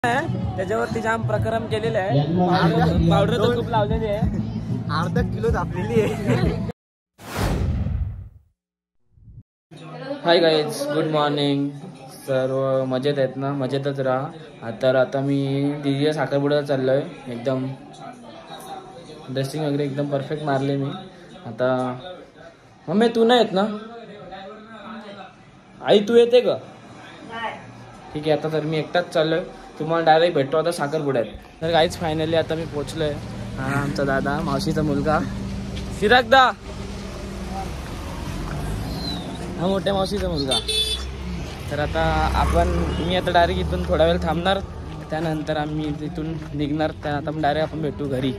त्याच्यावरती जाम प्रकरण केलेले आहे। पावडर तर खूप लावलेली आहे, अर्धा किलो दाबलेली आहे। Hi guys, good morning. सर्व मजेत आहेत ना? मजेतच राहा। तर आता मी दीदीच्या साखरपुड्याला चाललोय। एकदम ड्रेसिंग वगैरे एकदम परफेक्ट मारले मी। आता मम्मी तू नाही येत ना? आई तू येते का? ठीक आहे, आता तर मी एकटाच चाललोय। तुम्हाला डायरेक्ट भेटतो आता साखरपुड्यात। तर गाईज फायनली आता मी पोहोचलोय। हा आमचा दादा, मावशीचा मुलगा चिराग दा, हा मोठ्या मावशीचा मुलगा। तर आता मी आता डायरेक्ट इथून थोडा वेळ थांबणार, त्यानंतर आम्ही तिथून निघणार। त्या आता डायरेक्ट आपण भेटू घरी।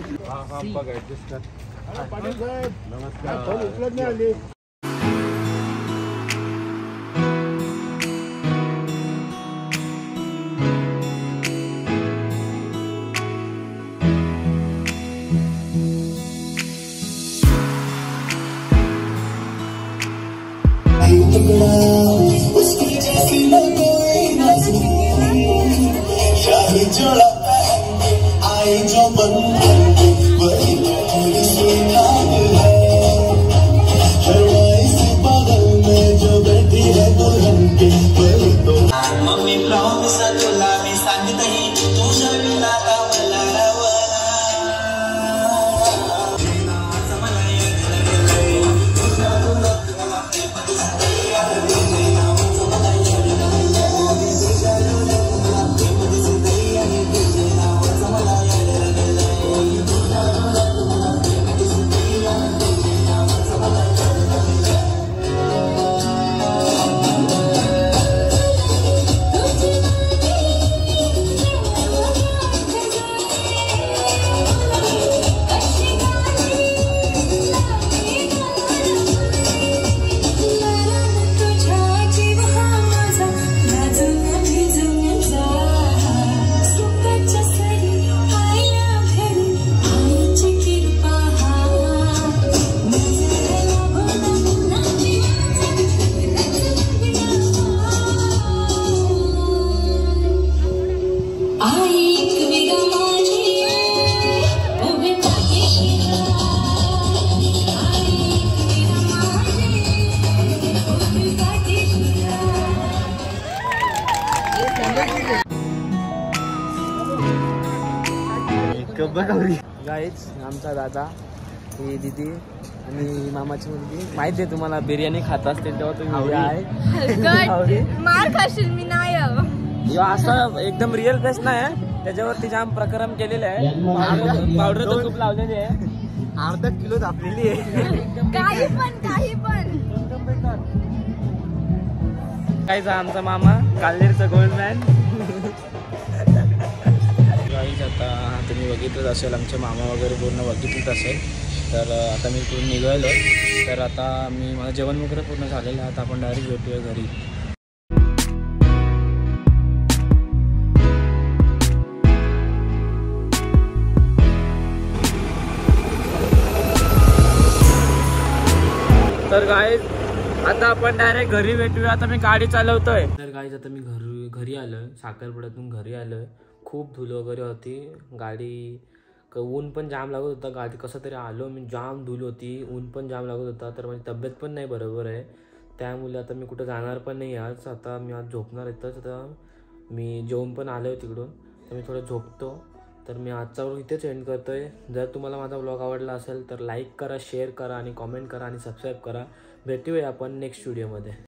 गाईज आमचा दादा, ही दीदी आणि मामाची मुलगी। माहिती आहे तुम्हाला, बिर्याणी खात असतील तेव्हा तुम्ही आहे मार खाशील मी नाही। असं एकदम रिअल फेस नाही, त्याच्यावरती जाम प्रकरण केलेले आहे। पावडर तर खूप लावलेली आहे, अर्धा किलो दाबलेली आहे। काही पण काहीच आमचा मामा काल्हेरचा गोल्डमॅन। आता तुम्ही बघितलंच असेल, आमचे मामा वगैरे पूर्ण बघितलंच असेल। तर आता मी पूर्ण निघालो। तर आता माझं जेवण वगैरे पूर्ण झालेलं आहे। आता आपण डायरेक्ट भेटूया घरी। तर गाईज आता आपण डायरेक्ट घरी भेटूया। आता मी गाडी चालवतोय। तर गाईज आता मी घरी आलोय, साखरपुड्यातून घरी आलोय। खूप धूल वगैरे होती, गाडी ऊन पण जाम लागत होता। गाडी कसं तरी आलो मी, जाम धूल होती, ऊन पण जाम लागत होता। तर माझी तब्येत पण नाही बरोबर आहे, त्यामुळे आता मी कुठं जाणार पण नाही आज। आता मी आज झोपणार इथंच। आता मी जेवून पण आलो आहे तिकडून, तर मी थोडं झोपतो। तर मी आजचा व्लॉग इथेच एंड करतोय। जर तुम्हाला माझा व्लॉग आवडला असेल तर लाईक करा, शेअर करा आणि कॉमेंट करा आणि सबस्क्राईब करा। भेटूया आपण नेक्स्ट व्हिडिओमध्ये।